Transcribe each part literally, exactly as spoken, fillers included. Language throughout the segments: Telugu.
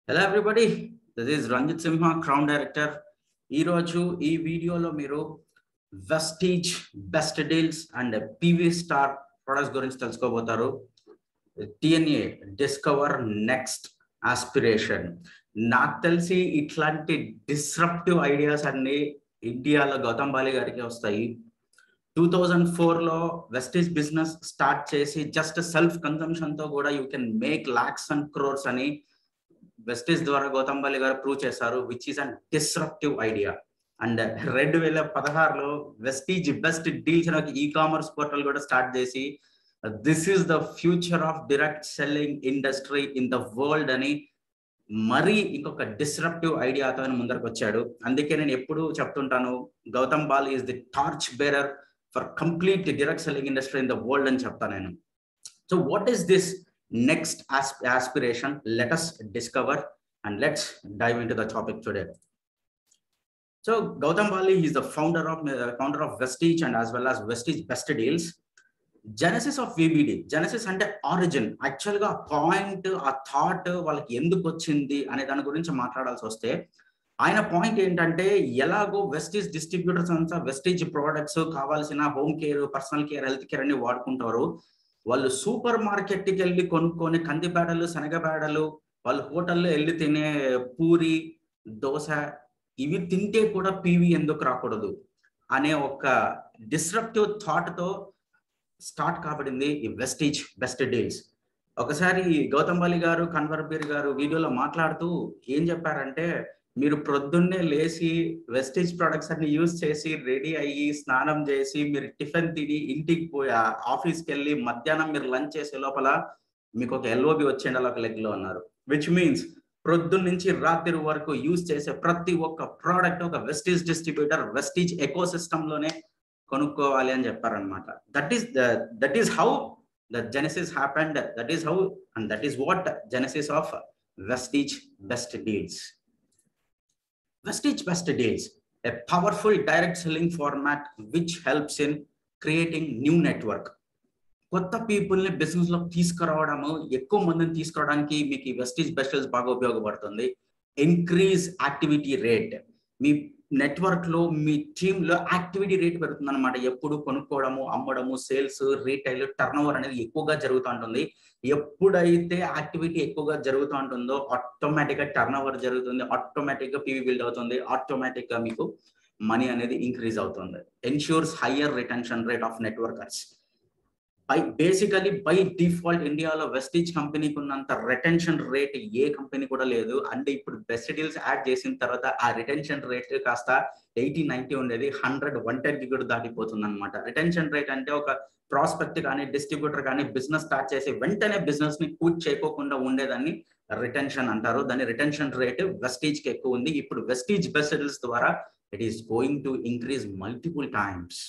Hello everybody, this is Ranjit Simha, Crown Director. ఈ రోజు ఈ వీడియోలో మీరు Vestige best deals and PV star products గురించి తెలుసుకోబోతారు. DNA discover next aspiration. నాకు తెలిసి ఇట్లాంటి డిస్రప్టివ్ ఐడియాస్ అన్ని ఇండియాలో గౌతమ్ బాలి గారికి వస్తాయి. టూ థౌజండ్ ఫోర్ లో వెస్టీజ్ బిజినెస్ స్టార్ట్ చేసి జస్ట్ సెల్ఫ్ కన్సంప్షన్ తో కూడా you can make lakhs and crores అని వెస్టీజ్ ద్వారా గౌతమ్ బాలి గారు ప్రూవ్ చేశారు, which is an disruptive idea. And రెండు వేల పదహారులో వెస్టీజ్ బెస్ట్ డీల్స్ అని ఒక ఈ కామర్స్ పోర్టల్ కూడా స్టార్ట్ చేసి this is the future of direct selling industry in the world అని మరీ ఇంకొక డిస్రప్టివ్ ఐడియాతో ఆయన ముందరకు వచ్చాడు. అందుకే నేను ఎప్పుడు చెప్తుంటాను, Gautam Bali is the torch bearer for complete direct selling industry in the world అని చెప్తాను నేను. So what is this next asp aspiration? Let us discover and let's dive into the topic today. So Gautam Bali, he is the founder of uh, founder of Vestige and as well as Vestige Best Deals. Genesis of V B D, Genesis అంటే ఆరిజిన్, యాక్చువల్ గా పాయింట్ ఆ థాట్ వాళ్ళకి ఎందుకు వచ్చింది అనే దాని గురించి మాట్లాడాల్సి వస్తే ఆయన పాయింట్ ఏంటంటే, ఎలాగో వెస్టీజ్ డిస్ట్రిబ్యూటర్స్ అంతా వెస్టీజ్ ప్రోడక్ట్స్ కావాల్సిన home care, personal care, health care అన్ని వాడుకుంటారు. వాళ్ళు సూపర్ మార్కెట్కి వెళ్ళి కొనుక్కొని కందిపేడలు, శనగపేడలు, వాళ్ళు హోటల్లో వెళ్ళి తినే పూరి, దోశ ఇవి తింటే కూడా పీవీ ఎందుకు రాకూడదు అనే ఒక డిస్రప్టివ్ థాట్ తో స్టార్ట్ కాబడింది ఈ వెస్టీజ్ బెస్ట్ డీల్స్. ఒకసారి గౌతమ్ బాలి గారు, కన్వర్బీర్ గారు వీడియోలో మాట్లాడుతూ ఏం చెప్పారంటే, మీరు ప్రొద్దున్నే లేచి వెస్టీజ్ ప్రొడక్ట్స్ అన్ని యూజ్ చేసి రెడీ అయ్యి స్నానం చేసి మీరు టిఫిన్ తిని ఇంటికి పోయి ఆఫీస్కి వెళ్ళి మధ్యాహ్నం మీరు లంచ్ చేసే లోపల మీకు ఒక ఎల్ఓబి వచ్చేయండి ఒక లెగ్ లో అన్నారు. విచ్ మీన్స్ ప్రొద్దున్న నుంచి రాత్రి వరకు యూజ్ చేసే ప్రతి ఒక్క ప్రోడక్ట్ ఒక Vestige distributor Vestige ecosystem లోనే కొనుక్కోవాలి అని చెప్పారనమాట. That is that is how the genesis happened. That is how and that is what genesis of Vestige best deals. Vestige Best Deals, a powerful direct selling format which helps in creating new network. కొత్త పీపుల్ ని బిజినెస్ లో తీసుకురావడము, ఎక్కువ మందిని తీసుకురావడానికి మీకు ఈ వెస్టీజ్ బెస్ట్ డీల్స్ బాగా ఉపయోగపడుతుంది. ఇంక్రీజ్ యాక్టివిటీ రేట్, మీ నెట్వర్క్ లో మీ టీమ్ లో యాక్టివిటీ రేట్ పెరుగుతుంది అనమాట. ఎప్పుడు కొనుక్కోవడము, అమ్మడము, సేల్స్, రీటైల్, టర్న్ ఓవర్ అనేది ఎక్కువగా జరుగుతూ ఉంటుంది. ఎప్పుడైతే యాక్టివిటీ ఎక్కువగా జరుగుతూ ఉంటుందో ఆటోమేటిక్ గా టర్న్ ఓవర్ జరుగుతుంది, ఆటోమేటిక్ గా పీవీ బిల్డ్ అవుతుంది, ఆటోమేటిక్ గా మీకు మనీ అనేది ఇంక్రీజ్ అవుతుంది. Ensures higher retention rate of networkers. By basically by default ఇండియాలో వెస్టీజ్ కంపెనీకి ఉన్నంత రిటెన్షన్ రేట్ ఏ కంపెనీ కూడా లేదు. అంటే ఇప్పుడు బెస్ట్ డీల్స్ యాడ్ చేసిన తర్వాత ఆ రిటెన్షన్ రేట్ కాస్త ఎయిటీ నైన్టీ ఉండేది హండ్రెడ్ వన్ టెన్ కి కూడా దాటిపోతుంది అనమాట. రిటెన్షన్ రేట్ అంటే ఒక ప్రాస్పెక్ట్ కానీ డిస్ట్రిబ్యూటర్ కానీ బిజినెస్ స్టార్ట్ చేసి వెంటనే బిజినెస్ ని పూర్తి చేయకోకుండా ఉండేదాన్ని రిటెన్షన్ అంటారు. దాని రిటెన్షన్ రేట్ వెస్టీజ్ కి ఎక్కువ ఉంది. ఇప్పుడు వెస్టీజ్ బెస్ట్ డీల్స్ ద్వారా it is going to increase multiple times.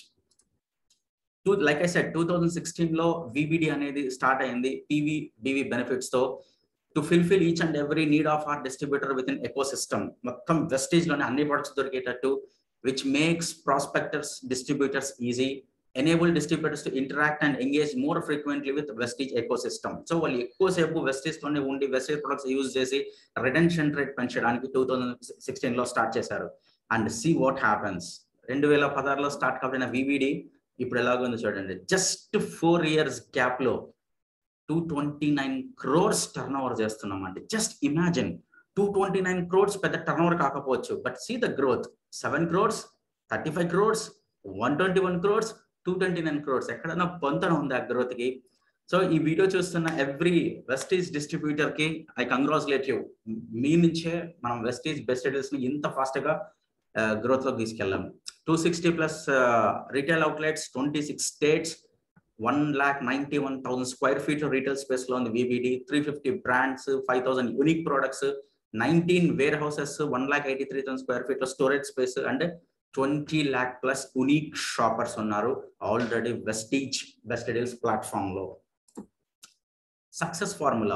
Like I said, two thousand sixteen లో విబిడి అనేది స్టార్ట్ అయింది పీవీ బీవీ బెనిఫిట్స్ తో, to fulfil each and every need of our distributor within ecosystem. మొత్తం వెస్టీజ్ లోనే అన్ని ప్రొడక్ట్స్ దొరికేటట్టు, which makes prospectors distributors easy, enable distributors to interact and engage more frequently with Vestige ecosystem. So వాళ్ళు ఎక్కువసేపు వెస్టీజ్ తోనే ఉండి వెస్టీజ్ ప్రొడక్ట్స్ యూజ్ చేసి రిటెన్షన్ రేట్ పెంచడానికి టూ థౌజండ్ సిక్స్టీన్ లో స్టార్ట్ చేశారు. And see what happens. రెండు వేల పదహారులో స్టార్ట్ కాబడిన విబిడి ఇప్పుడు ఎలాగో చూడండి, జస్ట్ ఫోర్ ఇయర్స్ గ్యాప్ లో two twenty nine crores turn over చేస్తున్నాం. అంటే just imagine, two twenty nine crores పెద్ద టర్న్ ఓవర్ కాకపోవచ్చు, but see the growth, seven crores, thirty five crores, one twenty one crores, two twenty nine crores. ఎక్కడైనా పొంతన ఉంది ఆ గ్రోత్ కి. సో ఈ వీడియో చూస్తున్న ఎవ్రీ వెస్టీజ్ డిస్ట్రిబ్యూటర్ కి ఐ కంగ్రాచులేట్ యూ. మీ నుంచే మనం వెస్టీజ్ బెస్ట్ డీల్స్ ని ఇంత ఫాస్ట్ గా గ్రోత్ లో తీసుకెళ్ళాము. Two sixty plus retail outlets, twenty six states, one lakh ninety one thousand square feet retail space లో ఉంది VBD, three fifty brands, five thousand unique products, nineteen warehouses, one lakh eighty three thousand square feet లో storage space and twenty lakh plus unique shoppers ఉన్నారు already Vestige best deals platform లో. సక్సెస్ ఫార్ములా,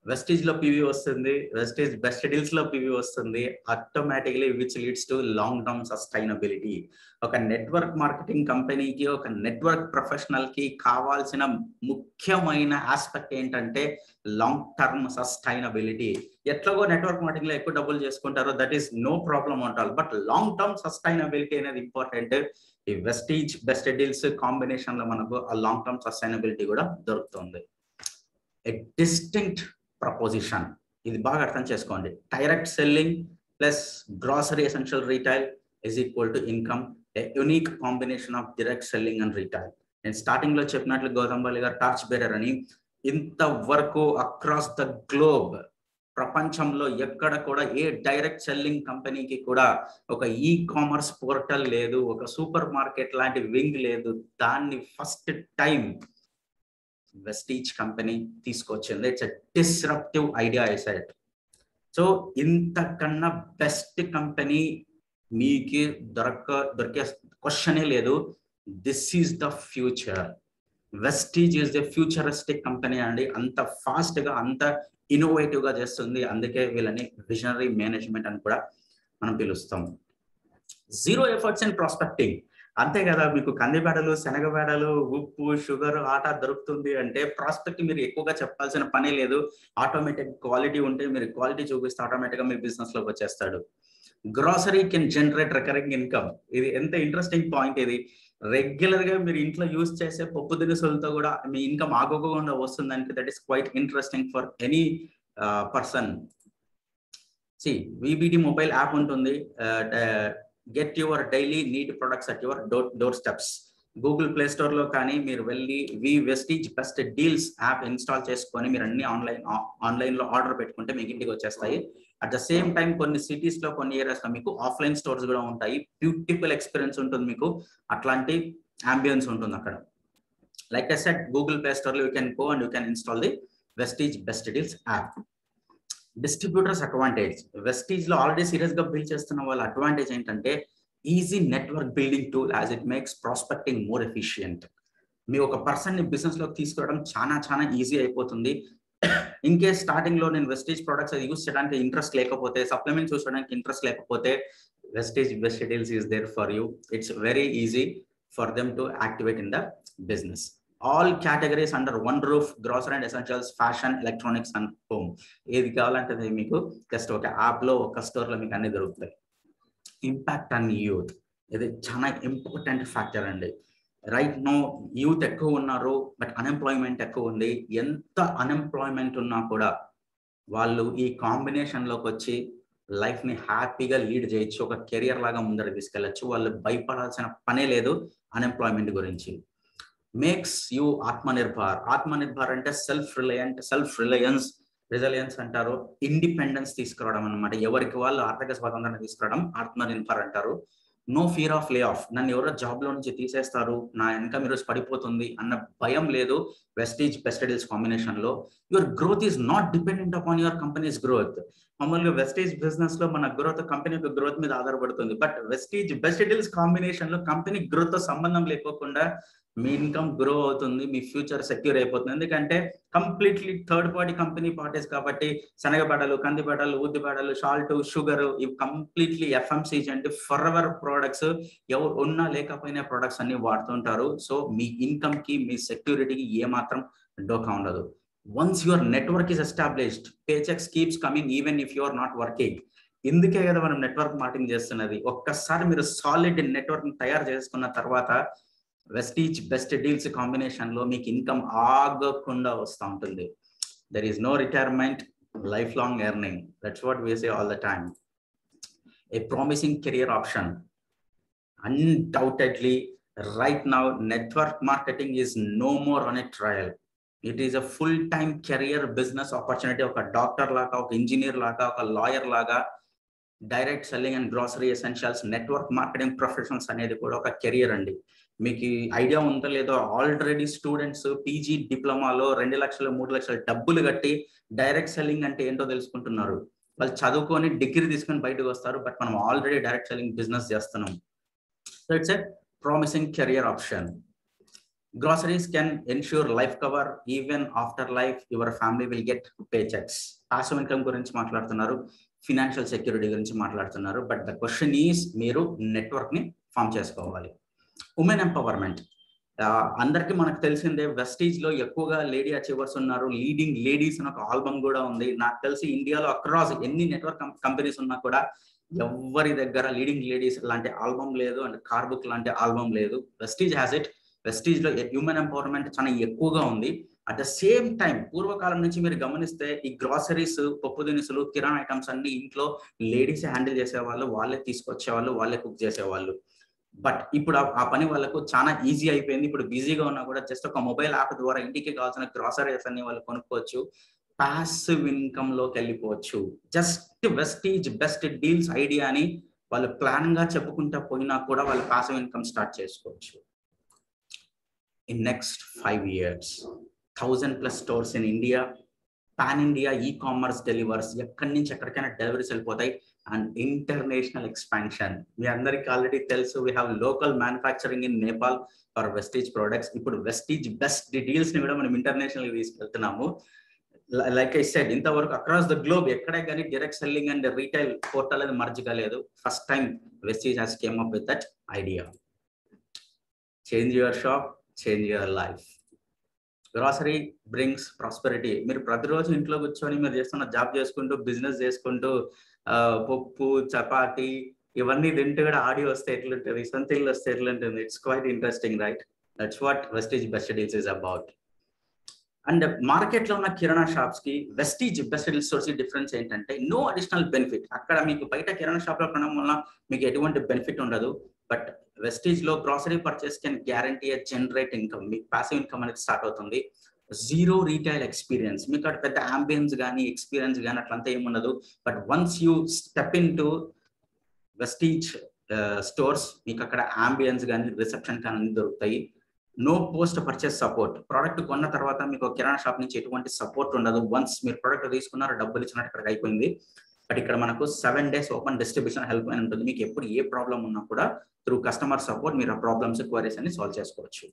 వెస్టీజ్ లో పివి వస్తుంది, వెస్టీజ్ బెస్ట్ డీల్స్ లో పివి వస్తుంది, automatically which leads to long term sustainability. ఒక నెట్వర్క్ మార్కెటింగ్ కంపెనీకి, ఒక నెట్వర్క్ ప్రొఫెషనల్ కి కావాల్సిన ముఖ్యమైన ఆస్పెక్ట్ ఏంటంటే లాంగ్ టర్మ్ సస్టైనబిలిటీ. ఎట్లాగో నెట్వర్క్ మార్కెటింగ్ లో ఎక్కువ డబ్బులు చేసుకుంటారో దట్ ఈస్ నో ప్రాబ్లమ్ అంటారు, బట్ లాంగ్ టర్మ్ సస్టైనబిలిటీ అనేది ఇంపార్టెంట్. ఈ వెస్టీజ్ బెస్ట్ డీల్స్ కాంబినేషన్ లో మనకు ఆ లాంగ్ టర్మ్ సస్టైనబిలిటీ కూడా దొరుకుతుంది. ఎ డిస్టింక్ట్ ప్రపోజిషన్, ఇది బాగా అర్థం చేసుకోండి. Direct selling plus grocery essential retail is equal to income. A unique combination of direct selling and retail. నేను స్టార్టింగ్ లో చెప్పినట్లు గౌతంబల్లి గారు టార్చ్ బేరర్ అని, ఇంతవరకు అక్రాస్ ద గ్లోబ్ ప్రపంచంలో ఎక్కడ కూడా ఏ డైరెక్ట్ సెల్లింగ్ కంపెనీకి కూడా ఒక ఈ కామర్స్ పోర్టల్ లేదు, ఒక సూపర్ మార్కెట్ లాంటి వింగ్ లేదు. దాన్ని ఫస్ట్ టైం వెస్టీజ్ కంపెనీ తీసుకొచ్చింది. It's a disruptive idea I said. So ఇంతకన్నా బెస్ట్ కంపెనీ మీకు దొరక దొరికే క్వశ్చనే లేదు. This is the future. Vestige is the futuristic company అండి. అంత ఫాస్ట్ గా, అంత ఇన్నోవేటివ్ గా చేస్తుంది. అందుకే వీళ్ళని విజనరీ మేనేజ్మెంట్ అని కూడా మనం పిలుస్తాం. Zero efforts and prospecting. అంతే కదా, మీకు కందిబేడలు, శనగబేడలు, ఉప్పు, షుగర్, ఆటా దొరుకుతుంది అంటే ప్రాస్పెక్ట్ మీరు ఎక్కువగా చెప్పాల్సిన పని లేదు. ఆటోమేటిక్ క్వాలిటీ ఉంటే మీరు క్వాలిటీ చూపిస్తే ఆటోమేటిక్ గా మీ బిజినెస్ లోకి వచ్చేస్తాడు. Grocery can generate recurring income. ఇది ఎంత ఇంట్రెస్టింగ్ పాయింట్. ఇది రెగ్యులర్ గా మీరు ఇంట్లో యూజ్ చేసే పప్పు దినుసులతో కూడా మీ ఇన్కమ్ ఆగకుండా వస్తుందానికి. That is quite interesting for any person. See VBD mobile app ఉంటుంది. Get your daily need products at your door doorsteps. Google Play Store లో కానీ మీరు వెళ్ళి వి Vestige best deals app install చేసుకొని మీరు అన్ని ఆన్లైన్ ఆన్లైన్ లో ఆర్డర్ పెట్టుకుంటే మీకు ఇంటికి వచ్చేస్తాయి. అట్ ద సేమ్ టైం కొన్ని సిటీస్ లో, కొన్ని ఏరియాస్ లో మీకు ఆఫ్లైన్ స్టోర్స్ కూడా ఉంటాయి. బ్యూటిఫుల్ ఎక్స్పీరియన్స్ ఉంటుంది మీకు, అట్లాంటి అంబియన్స్ ఉంటుంది అక్కడ. Like I said, Google Play Store లో you can go and you can install the Vestige best deals app. Distributors advantage. Vestige లో ఆల్రెడీ సీరియస్ గా బిల్డ్ చేస్తున్న వాళ్ళ అడ్వాంటేజ్ ఏంటంటే easy network building tool as it makes prospecting more efficient. మీ ఒక పర్సన్ ని బిజినెస్ లోకి తీసుకురావడం చాలా చాలా ఈజీ అయిపోతుంది. ఇన్ కేస్ స్టార్టింగ్ లో నేను వెస్టీజ్ ప్రొడక్ట్స్ యూస్ చేయడానికి ఇంట్రెస్ట్ లేకపోతే, సప్లిమెంట్స్ యూస్ చేయడానికి ఇంట్రెస్ట్ లేకపోతే, Vestige best deals is there for you. It's very easy for them to activate in the business. All categories under one roof, grocery and essentials, fashion, electronics and home. ఏది కావాలంటే మీకు జస్ట్ ఒక యాప్ లో, ఒక స్టోర్ లో మీకు అన్ని దొరుకుతాయి. ఇంపాక్ట్ ఆన్ యూత్, ఇది చాలా ఇంపార్టెంట్ ఫ్యాక్టర్ అండి. రైట్ నో యూత్ ఎక్కువ ఉన్నారు, బట్ అన్ఎంప్లాయ్మెంట్ ఎక్కువ ఉంది. ఎంత అన్ఎంప్లాయ్మెంట్ ఉన్నా కూడా వాళ్ళు ఈ కాంబినేషన్ లోకి వచ్చి లైఫ్ ని హ్యాపీగా లీడ్ చేయొచ్చు, ఒక కెరియర్ లాగా ముందర తీసుకెళ్ళచ్చు. వాళ్ళు భయపడాల్సిన పనే లేదు అన్ఎంప్లాయ్మెంట్ గురించి. Makes you Atmanirbhar. ఆత్మనిర్భర్ అంటే self reliant, self reliance, resilience అంటారు. ఇండిపెండెన్స్ తీసుకురావడం అనమాట. ఎవరికి వాళ్ళు ఆర్థిక స్వాతంత్రాన్ని తీసుకురావడం ఆత్మనిర్భర్ అంటారు. No fear of layoff. నన్ను ఎవరో జాబ్ లో నుంచి తీసేస్తారు, నా ఇన్కమ్ ఈరోజు పడిపోతుంది అన్న భయం లేదు వెస్టీజ్ బెస్ట్ డీల్స్ కాంబినేషన్ లో. Your growth is not dependent upon your companies growth. మామూలుగా వెస్టీజ్ బిజినెస్ లో మన గ్రోత్ కంపెనీ యొక్క గ్రోత్ మీద ఆధారపడుతుంది. But Vestige best deals combination లో కంపెనీ గ్రోత్ తో సంబంధం లేకోకుండా మీ ఇన్కమ్ గ్రో అవుతుంది, మీ ఫ్యూచర్ సెక్యూర్ అయిపోతుంది. ఎందుకంటే completely third party company parties కాబట్టి శనగబెడలు, కందిబెడలు, ఉద్దిబెడలు, సాల్ట్, షుగర్, ఇవి కంప్లీట్లీ ఎఫ్ఎంసీజీ అంటే ఫర్ ఎవర్ ప్రోడక్ట్స్. ఎవరు ఉన్నా లేకపోయినా ప్రొడక్ట్స్ అన్ని వాడుతుంటారు. సో మీ ఇన్కమ్ కి, మీ సెక్యూరిటీకి ఏమాత్రం డోకా ఉండదు. Once your network is established, paychecks keeps coming even if you are not working. ఇందుకే కదా మనం నెట్వర్క్ మార్కెటింగ్ చేస్తున్నది. ఒక్కసారి మీరు సాలిడ్ నెట్వర్క్ తయారు చేసుకున్న తర్వాత వెస్టీజ్ బెస్ట్ డీల్స్ కాంబినేషన్ లో మీకు ఇన్కమ్ ఆగకుండా వస్తూ ఉంటుంది. There is no retirement, life long earning. That's what we say all the time. A promising career option. Undoubtedly right now network marketing is no more on a trial. It is a full time career business opportunity. ఒక డాక్టర్ లాగా, ఒక ఇంజనీర్ లాగా, ఒక లాయర్ లాగా direct selling and grocery essentials, network marketing professionals అనేది కూడా ఒక కెరియర్ అండి. మీకు ఐడియా ఉందో లేదో, ఆల్రెడీ స్టూడెంట్స్ పీజీ డిప్లొమాలో రెండు లక్షలు మూడు లక్షలు డబ్బులు కట్టి డైరెక్ట్ సెల్లింగ్ అంటే ఏంటో తెలుసుకుంటున్నారు. వాళ్ళు చదువుకొని డిగ్రీ తీసుకొని బయటకు వస్తారు, బట్ మనం ఆల్రెడీ డైరెక్ట్ సెల్లింగ్ బిజినెస్ చేస్తున్నాం. So it's a promising career option. Groceries can ensure life cover. Even after life, your family will get paychecks. Passive income గురించి మాట్లాడుతున్నారు, ఫినాన్షియల్ సెక్యూరిటీ గురించి మాట్లాడుతున్నారు. బట్ ద క్వశ్చన్ ఈజ్, మీరు నెట్వర్క్ ని ఫామ్ చేసుకోవాలి. ఉమెన్ ఎంపవర్మెంట్, అందరికీ మనకు తెలిసిందే, వెస్టీజ్ లో ఎక్కువగా లేడీ అచీవర్స్ ఉన్నారు. లీడింగ్ లేడీస్ అని ఒక ఆల్బమ్ కూడా ఉంది. నాకు తెలిసి ఇండియాలో అక్రాస్ ఎన్ని నెట్వర్క్ కంపెనీస్ ఉన్నా కూడా ఎవరి దగ్గర లీడింగ్ లేడీస్ లాంటి ఆల్బమ్ లేదు, అండ్ కార్ బుక్ లాంటి ఆల్బమ్ లేదు. Vestige has it. వెస్టీజ్ లో హ్యూమన్ ఎంపవర్మెంట్ చాలా ఎక్కువగా ఉంది. అట్ ద సేమ్ టైం పూర్వకాలం నుంచి మీరు గమనిస్తే ఈ గ్రాసరీస్, పప్పు దినుసులు, కిరాణా ఐటమ్స్ అన్ని ఇంట్లో లేడీస్ హ్యాండిల్ చేసేవాళ్ళు, వాళ్ళే తీసుకొచ్చేవాళ్ళు, వాళ్ళే కుక్ చేసేవాళ్ళు. బట్ ఇప్పుడు ఆ పని వాళ్ళకు చాలా ఈజీ అయిపోయింది. ఇప్పుడు బిజీగా ఉన్నా కూడా జస్ట్ ఒక మొబైల్ యాప్ ద్వారా ఇంటికి కావాల్సిన గ్రాసరీస్ అన్ని వాళ్ళు కొనుక్కోవచ్చు, పాసివ్ ఇన్కమ్ లోకి వెళ్ళిపోవచ్చు. Just Vestige best deals idea అని వాళ్ళు ప్లాన్ గా చెప్పుకుంటా పోయినా కూడా వాళ్ళు పాసివ్ ఇన్కమ్ స్టార్ట్ చేసుకోవచ్చు. In next five years, thousand plus stores in India, pan India e-commerce delivers, ఎక్కడి నుంచి ఎక్కడికైనా డెలివరీస్ వెళ్ళిపోతాయి. అండ్ ఇంటర్నేషనల్ ఎక్స్పాన్షన్, మీ అందరికి ఆల్రెడీ తెలుసు, we have local manufacturing in Nepal for Vestige products. ఇప్పుడు వెస్టీజ్ బెస్ట్ డీటెయిల్స్ ని కూడా మనం ఇంటర్నేషనల్ తీసుకెళ్తున్నాము. లైక్ ఐ సెడ్, ఇంతవరకు అక్రాస్ ద గ్లోబ్ ఎక్కడే కానీ direct selling and retail portal అనేది మర్జ్ కాలేదు. First time Vestige has came up with that idea. Change your shop, change your life. Grocery brings prosperity. మీరు ప్రతిరోజు ఇంట్లో కూర్చొని మీరు చేస్తున్న జాబ్ చేసుకుంటూ, బిజినెస్ చేసుకుంటూ, పప్పు చపాతి ఇవన్నీ తింటూ కూడా ఆడియో వస్తే ఎట్లుంటుంది, సొంత ఇల్లు వస్తే ఎట్లుంటుంది. It's quite interesting, right? That's what Vestige best deals is about. And market లో ఉన్న కిరాణా షాప్స్ కి వెస్టీజ్ బెస్ట్ డీల్స్ స్టోర్స్ కి డిఫరెన్స్ ఏంటంటే, నో అడిషనల్ బెనిఫిట్. అక్కడ మీకు బయట కిరాణా షాప్ లో కొనడం వల్ల మీకు ఎటువంటి బెనిఫిట్ ఉండదు. బట్ వెస్టీజ్ లో grocery purchase can guarantee generate income. మీకు పాసివ్ ఇన్కమ్ అనేది స్టార్ట్ అవుతుంది. జీరో రీటైల్ ఎక్స్పీరియన్స్, మీకు అక్కడ పెద్ద అంబియన్స్ కానీ ఎక్స్పీరియన్స్ కానీ అట్లంతా ఏముండదు. But once you step in to Vestige stores, మీకు అక్కడ అంబియన్స్ కానీ రిసెప్షన్ కానీ దొరుకుతాయి. No post purchase support. Product కొన్న తర్వాత మీకు కిరాణా షాప్ నుంచి ఎటువంటి సపోర్ట్ ఉండదు. వన్స్ మీరు ప్రోడక్ట్ తీసుకున్నారు, డబ్బులు ఇచ్చినట్టు అక్కడికి అయిపోయింది. బట్ ఇక్కడ మనకు seven days open distribution help అని ఉంటుంది. మీకు ఎప్పుడు ఏ ప్రాబ్లం ఉన్నా కూడా త్రూ కస్టమర్ సపోర్ట్ మీరు ఆ ప్రాబ్లమ్స్, క్వైరీస్ అన్ని సాల్వ్ చేసుకోవచ్చు.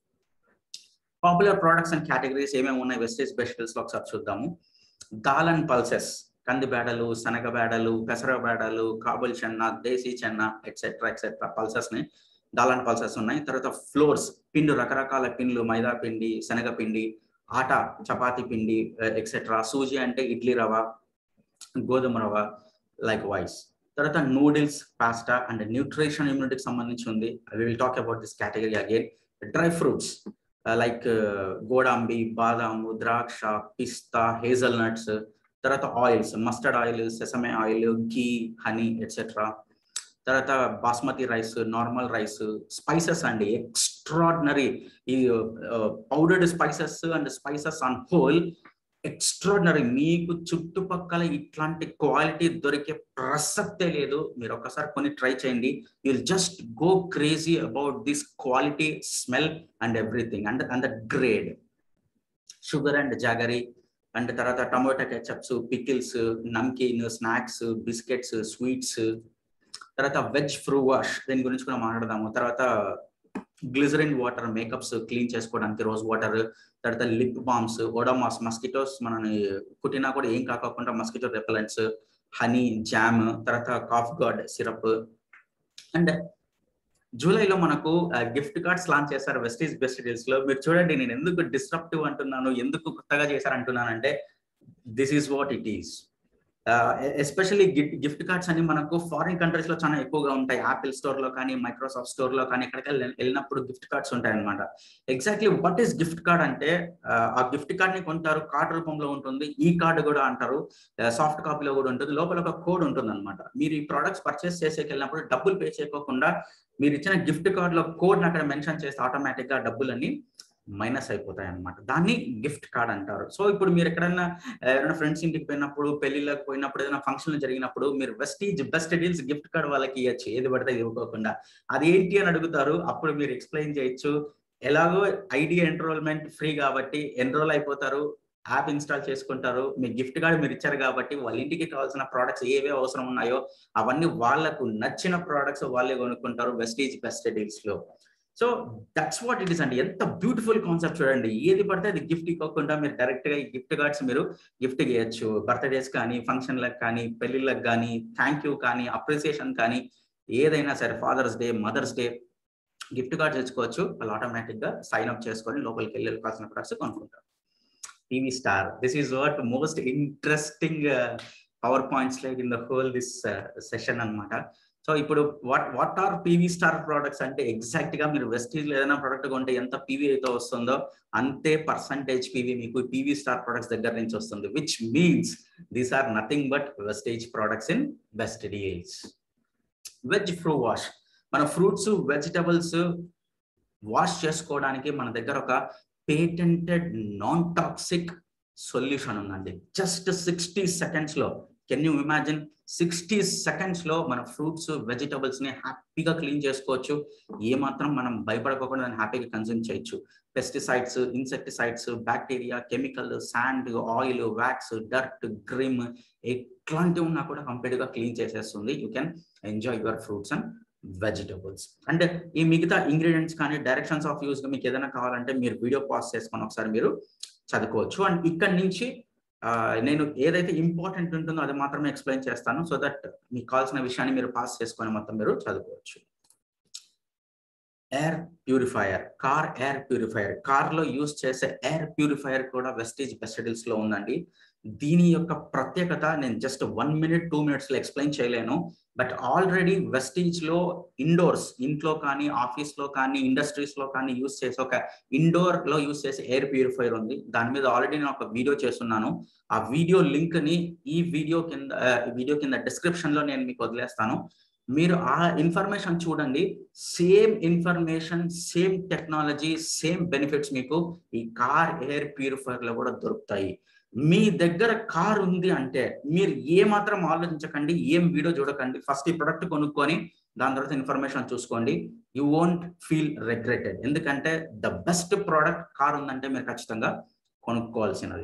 పాపులర్ ప్రొడక్ట్స్ అండ్ కేటగిరీస్ ఏమేమి ఉన్నాయి వెస్టీజ్ బెస్ట్ డీల్స్ లో ఒకసారి చూద్దాము. దాల్ అండ్ పల్సెస్, కంది బేడలు, శనగ బేడలు, పెసర బేడలు, Kabul chana, desi chana etcetera etcetera pulses ని దాల్ అండ్ పల్సెస్ ఉన్నాయి. తర్వాత ఫ్లోర్స్, పిండి, రకరకాల పిండ్లు, మైదా పిండి, శనగ పిండి, ఆట, చపాతీ పిండి ఎక్సెట్రా. సూజీ అంటే ఇడ్లీ రవ, గోధుమ రవ, లైక్ వైస్. తర్వాత నూడిల్స్, పాస్టా అండ్ న్యూట్రిషన్ ఇమ్యూనిటీకి సంబంధించి ఉంది. We will talk about this category again. Dry fruits like గోడాంబి, బాదాము, ద్రాక్ష, పిస్తా, హేజల్ నట్స్. తర్వాత oils, mustard oil, sesame oil, ghee, honey etcetera. తర్వాత basmati rice, normal rice. Spices అండి, ఎక్స్ట్రాడినరీ. ఈ powdered spices and spices on whole extraordinary. మీకు చుట్టుపక్కల ఇట్లాంటి క్వాలిటీ దొరికే ప్రసక్తే లేదు. మీరు ఒకసారి కొన్ని ట్రై చేయండి. You will just go crazy about this quality, smell and everything and and the grade. Sugar and jaggery and తర్వాత tomato ketchups, pickles, namkeen, snacks, biscuits, sweets. తర్వాత వెజ్ ఫ్రూ వాష్, దీని గురించి కూడా మాట్లాడదాము. తర్వాత గ్లిజరిన్ వాటర్, మేకప్స్ క్లీన్ చేసుకోవడానికి రోజ్ వాటర్. తర్వాత లిప్ బామ్స్, ఓడోమాస్, మస్కిటోస్ మనని కుట్టినా కూడా ఏం కాకుండా మస్కిటో రెపెలెంట్స్, హనీ, జామ్. తర్వాత కాఫ్ గార్డ్ సిరప్. అండ్ జూలైలో మనకు గిఫ్ట్ కార్డ్స్ లాంచ్ చేశారు వెస్టీజ్ బెస్ట్ డీల్స్ లో. మీరు చూడండి, నేను ఎందుకు డిస్రప్టివ్ అంటున్నాను, ఎందుకు కొత్తగా చేశారంటున్నానంటే, this is what it is. Especially gift cards అని మనకు ఫారిన్ కంట్రీస్ లో చాలా ఎక్కువగా ఉంటాయి. యాపిల్ స్టోర్ లో కానీ, మైక్రోసాఫ్ట్ స్టోర్ లో కానీ, ఎక్కడికి వెళ్ళినప్పుడు గిఫ్ట్ కార్డ్స్ ఉంటాయి అనమాట. Exactly what is gift card అంటే, ఆ గిఫ్ట్ కార్డ్ ని కొంటారు, కార్డ్ రూపంలో ఉంటుంది. ఈ కార్డు కూడా అంటారు, సాఫ్ట్ కాపీలో కూడా ఉంటుంది. లోపల ఒక కోడ్ ఉంటుంది అనమాట. మీరు ఈ ప్రొడక్ట్స్ పర్చేస్ చేసేకి వెళ్ళినప్పుడు డబ్బులు పే చేయకోకుండా మీరు ఇచ్చిన గిఫ్ట్ కార్డ్ లో కోడ్ అక్కడ మెన్షన్ చేస్తే ఆటోమేటిక్ గా డబ్బులన్నీ మైనస్ అయిపోతాయి అనమాట. దాన్ని గిఫ్ట్ కార్డ్ అంటారు. సో ఇప్పుడు మీరు ఎక్కడైనా ఎవరైనా ఫ్రెండ్స్ ఇంటికి పోయినప్పుడు, పెళ్లిళ్ళకి పోయినప్పుడు, ఏదైనా ఫంక్షన్ జరిగినప్పుడు మీరు Vestige best deals gift card వాళ్ళకి ఇవ్వచ్చు, ఏది పడితే ఇవ్వకోకుండా. అది ఏంటి అని అడుగుతారు. అప్పుడు మీరు ఎక్స్ప్లెయిన్ చేయొచ్చు. ఎలాగో ఐడియా ఎన్రోల్మెంట్ ఫ్రీ కాబట్టి ఎన్రోల్ అయిపోతారు, యాప్ ఇన్స్టాల్ చేసుకుంటారు. మీ గిఫ్ట్ కార్డ్ మీరు ఇచ్చారు కాబట్టి వాళ్ళ ఇంటికి కావాల్సిన ప్రోడక్ట్స్ ఏవే అవసరం ఉన్నాయో అవన్నీ వాళ్ళకు నచ్చిన ప్రోడక్ట్స్ వాళ్ళే కొనుక్కుంటారు వెస్టీజ్ బెస్ట్ డీల్స్ లో. So that's what it is అండి. ఎంత బ్యూటిఫుల్ కాన్సెప్ట్ చూడండి. ఏది పడితే అది గిఫ్ట్ ఇవ్వకుండా మీరు డైరెక్ట్ గా ఈ గిఫ్ట్ కార్డ్స్ మీరు గిఫ్ట్ చేయొచ్చు. బర్త్డేస్ కానీ, ఫంక్షన్లకు కానీ, పెళ్లిళ్ళకి కానీ, థ్యాంక్ యూ కానీ, అప్రిసియేషన్ కానీ, ఏదైనా సరే, father's day, mother's day gift cards తెచ్చుకోవచ్చు. వాళ్ళు ఆటోమేటిక్ గా సైన్ అప్ చేసుకొని లోపలికి వెళ్ళి కావాల్సిన ప్రొడక్ట్స్ కొనుక్కుంటారు. TV star, this is what most interesting power point slide in the whole this session అన్నమాట. సో ఇప్పుడు what what are PV star products అంటే ఎగ్జాక్ట్ గా మీరు వెస్టీజ్ లో ఏదైనా ప్రోడక్ట్ కొంటే ఎంత పీవీ అయితే వస్తుందో అంతే పర్సంటేజ్ పీవీ మీకు పీవీ స్టార్ ప్రొడక్ట్స్ దగ్గర నుంచి వస్తుంది. Which means these are nothing but Vestige products in best deals. Veg fru wash, మన ఫ్రూట్స్ వెజిటబుల్స్ వాష్ చేసుకోవడానికి మన దగ్గర ఒక పేటెంటెడ్ నాన్ టాక్సిక్ సొల్యూషన్ ఉందండి. జస్ట్ సిక్స్టీ సెకండ్స్ లో, can you imagine, sixty seconds లో మన ఫ్రూట్స్ వెజిటబుల్స్ ని హ్యాపీగా క్లీన్ చేసుకోవచ్చు. ఏ మాత్రం మనం భయపడకుండా దాన్ని హ్యాపీగా కన్జ్యూమ్ చేయొచ్చు. Pesticides, insecticides, bacteria, chemical, sand, oil, wax, dirt, grime ఎట్లాంటివి ఉన్నా కూడా కంప్లీట్ గా క్లీన్ చేసేస్తుంది. You can enjoy your fruits and vegetables. And ఈ మిగతా ఇంగ్రీడియంట్స్ కానీ డైరెక్షన్స్ ఆఫ్ యూస్ మీకు ఏదైనా కావాలంటే మీరు వీడియో పాస్ చేసుకొని ఒకసారి మీరు చదువుకోవచ్చు. అండ్ ఇక్కడ నుంచి నేను ఏదైతే ఇంపార్టెంట్ ఉంటుందో అది మాత్రమే ఎక్స్ప్లెయిన్ చేస్తాను, సో దట్ మీకు కావాల్సిన విషయాన్ని మీరు పాస్ చేసుకొని మొత్తం మీరు చదువుకోవచ్చు. Air purifier, car air purifier, car లో యూజ్ చేసే ఎయిర్ ప్యూరిఫైయర్ కూడా వెస్టీజ్ బెస్ట్ డీల్స్ లో ఉందండి. దీని యొక్క ప్రత్యేకత నేను just one minute two minutes లో ఎక్స్ప్లెయిన్ చేయలేను. బట్ ఆల్రెడీ వెస్టీజ్ లో ఇండోర్స్, ఇంట్లో కానీ, ఆఫీస్ లో కానీ, ఇండస్ట్రీస్ లో కానీ యూజ్ చేసే ఒక ఇండోర్ లో యూజ్ చేసే ఎయిర్ ప్యూరిఫైయర్ ఉంది. దాని మీద ఆల్రెడీ నేను ఒక వీడియో చేస్తున్నాను. ఆ వీడియో లింక్ ని ఈ వీడియో కింద వీడియో కింద డిస్క్రిప్షన్ లో నేను మీకు వదిలేస్తాను. మీరు ఆ ఇన్ఫర్మేషన్ చూడండి. Same information, same technology, same benefits మీకు ఈ కార్ ఎయిర్ ప్యూరిఫైయర్ లో కూడా దొరుకుతాయి. మీ దగ్గర కార్ ఉంది అంటే మీరు ఏ మాత్రం ఆలోచించకండి, ఏం వీడియో చూడకండి. ఫస్ట్ ఈ ప్రొడక్ట్ కొనుక్కొని దాని తర్వాత ఇన్ఫర్మేషన్ చూసుకోండి. You won't feel regretted. ఎందుకంటే ద బెస్ట్ ప్రోడక్ట్ కార్ ఉందంటే మీరు ఖచ్చితంగా కొనుక్కోవాల్సినది.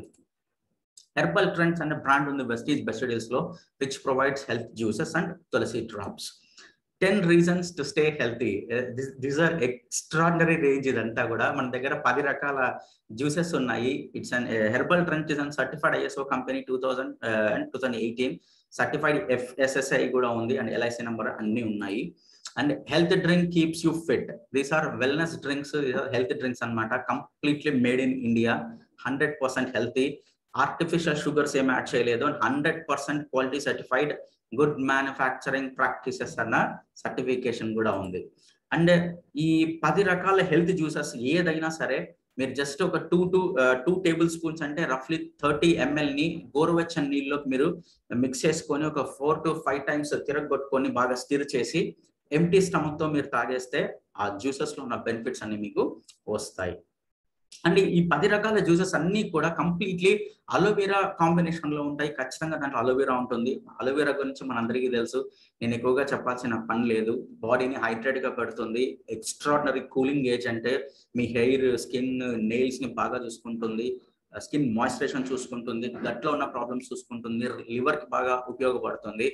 హెర్బల్ ట్రెండ్స్ అనే బ్రాండ్ ఉంది వెస్టీజ్ బెస్ట్ డీల్స్ లో, which provides health juices and tulsi drops. Ten reasons to stay healthy. These are extraordinary range. ఇదంతా కూడా మన దగ్గర పది రకాల జ్యూసెస్ ఉన్నాయి. It's an herbal trend is an certified ISO company two thousand and two thousand eighteen certified FSSI కూడా ఉంది అండ్ ఎల్ఐసి నెంబర్ అన్ని ఉన్నాయి. And health drink keeps you fit. These are wellness drinks, health drinks అనమాట. Completely made in India, hundred percent healthy, artificial sugars ఏమి యాడ్ చేయలేదు, hundred percent quality certified, good manufacturing practices అన్న సర్టిఫికేషన్ కూడా ఉంది. అండ్ ఈ పది రకాల హెల్త్ జ్యూసెస్ ఏదైనా సరే మీరు జస్ట్ ఒక two two two tablespoons అంటే రఫ్లీ థర్టీ ఎంఎల్ ని గోరువెచ్చని నీళ్ళలోకి మీరు మిక్స్ చేసుకొని ఒక ఫోర్ టు ఫైవ్ టైమ్స్ తిరగొట్టుకొని బాగా స్టిర్ చేసి ఎంటీ స్టమక్ తో మీరు తాగేస్తే ఆ జ్యూసెస్ లో ఉన్న బెనిఫిట్స్ అన్ని మీకు వస్తాయి. అండ్ ఈ పది రకాల జ్యూసెస్ అన్ని కూడా కంప్లీట్లీ అలోవెరా కాంబినేషన్ లో ఉంటాయి. ఖచ్చితంగా దాంట్లో అలోవెరా ఉంటుంది. అలోవెరా గురించి మనందరికీ తెలుసు, నేను ఎక్కువగా చెప్పాల్సిన పని లేదు. బాడీని హైడ్రేట్ గా పెడుతుంది. ఎక్స్ట్రాడినరీ కూలింగ్ ఏజ్, అంటే మీ హెయిర్, స్కిన్, నెయిల్స్ ని బాగా చూసుకుంటుంది. స్కిన్ మాయిశ్చరైజేషన్ చూసుకుంటుంది. గట్లో ఉన్న ప్రాబ్లమ్స్ చూసుకుంటుంది. లివర్ కి బాగా ఉపయోగపడుతుంది.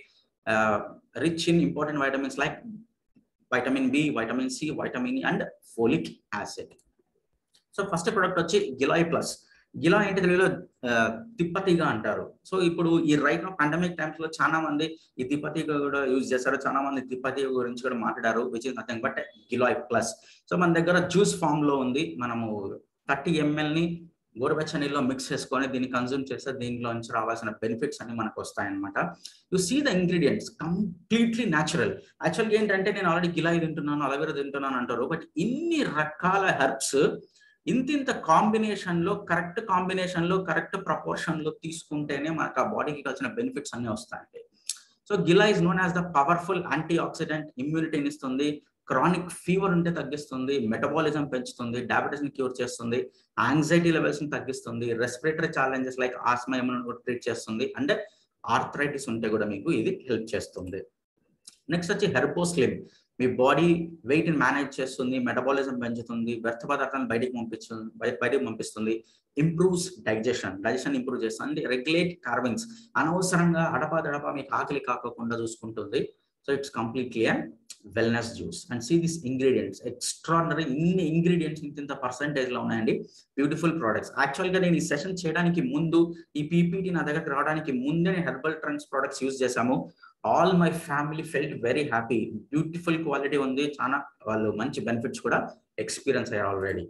Rich in important vitamins like vitamin B, vitamin C, vitamin E and folic acid. So first product వచ్చి గిలాయ్ ప్లస్. గిలా ఏంటి తెలుగులో తిప్పతీగ అంటారు. సో ఇప్పుడు ఈ రైట్ నో పాండమిక్ టైమ్స్ లో చాలా మంది ఈ తిప్పతీగ కూడా యూజ్ చేస్తారు. చాలా మంది తిప్పతీగ గురించి కూడా మాట్లాడారు, which is nothing but Giloy plus. So మన దగ్గర జ్యూస్ ఫామ్ లో ఉంది. మనము థర్టీ ఎంఎల్ ని గోరువెచ్చని నీళ్ళలో మిక్స్ చేసుకొని దీన్ని కన్జ్యూమ్ చేస్తే దీంట్లో నుంచి రావాల్సిన బెనిఫిట్స్ అన్ని మనకు వస్తాయన్నమాట. You see the ingredients completely natural. యాక్చువల్గా ఏంటంటే నేను ఆల్రెడీ గిలాయ్ తింటున్నాను, అలోవెరా తింటున్నాను అంటారు. బట్ ఇన్ని రకాల హెర్బ్స్ ఇంత ఇంత కాంబినేషన్ లో, కరెక్ట్ కాంబినేషన్ లో, కరెక్ట్ ప్రపోర్షన్ లో తీసుకుంటేనే మనకు ఆ బాడీకి కావాల్సిన బెనిఫిట్స్ అన్ని వస్తాయండి. So Giloy is known as the powerful anti oxidant. ఇమ్యూనిటీని ఇస్తుంది, క్రానిక్ ఫీవర్ ఉంటే తగ్గిస్తుంది, మెటబాలిజం పెంచుతుంది, డయాబెటీస్ ని క్యూర్ చేస్తుంది, యాంగ్జైటీ లెవెల్స్ ని తగ్గిస్తుంది, రెస్పిరేటరీ ఛాలెంజెస్ లైక్ ఆస్మా ఏమైనా కూడా ట్రీట్ చేస్తుంది, అండ్ ఆర్థరైటిస్ ఉంటే కూడా మీకు ఇది హెల్ప్ చేస్తుంది. నెక్స్ట్ వచ్చి హెర్బోస్లిమ్. మీ బాడీ వెయిట్ ని మేనేజ్ చేస్తుంది, మెటబాలిజం పెంచుతుంది, వ్యర్థ పదార్థాలను బయటికి పంపిస్తుంది బయటకు పంపిస్తుంది ఇంప్రూవ్స్ డైజెషన్, డైజెషన్ ఇంప్రూవ్ చేస్తుంది, రెగ్యులేట్ కార్వింగ్స్, అనవసరంగా అడపా దడపా మీకు ఆకలి కాకుండా చూసుకుంటుంది. So it's completely a wellness juice. And see these ingredients, extraordinary ఇన్ని ఇంగ్రీడియంట్స్ ఇంత ఇంత పర్సంటేజ్ లో ఉన్నాయండి. Beautiful products. యాక్చువల్ గా నేను ఈ సెషన్ చేయడానికి ముందు, ఈ పీపీటీ నా దగ్గర రావడానికి ముందే హెర్బల్ ట్రెండ్స్ ప్రొడక్ట్స్ యూజ్ చేశాము. All my family felt very happy. Beautiful quality ఉంది, చాలా వాళ్ళు మంచి బెనిఫిట్స్ కూడా ఎక్స్పీరియన్స్ అయ్యారు ఆల్రెడీ.